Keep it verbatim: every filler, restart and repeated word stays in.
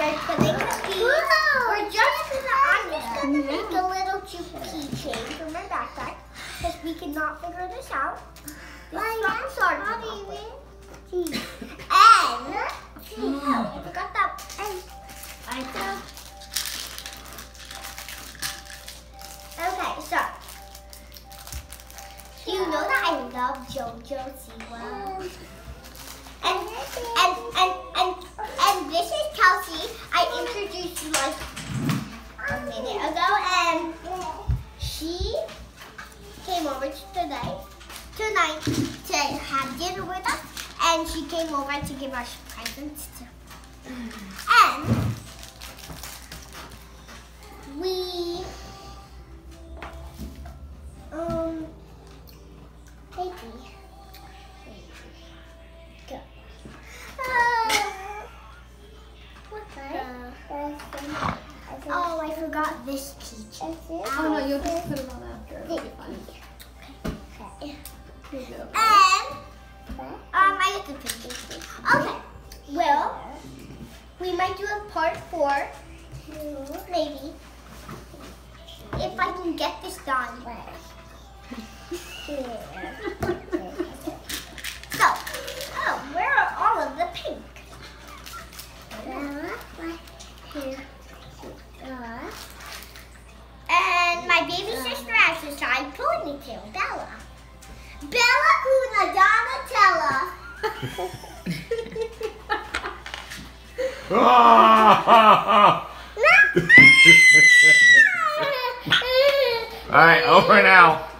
We're putting the beads. We're just gonna, I'm just gonna make a little keychain for my backpack because we cannot figure this out. This is not starting. And oh, I forgot that. I know. Okay, so you know that I love JoJo Siwa. And and and and and this is Kelsey. I introduced you like a minute ago, and she came over tonight tonight to have dinner with us, and she came over to give us presents too. And we um baby. Oh, I forgot this keychain. Oh no, you'll just put it on after. It'll be fine. Okay. And um, I get to pick this thing. Okay. Well, we might do a part four, maybe, if I can get this done. So, oh, where are all of the pink? And my baby sister has a side ponytail, Bella. Bella una Donatella. All right, over now.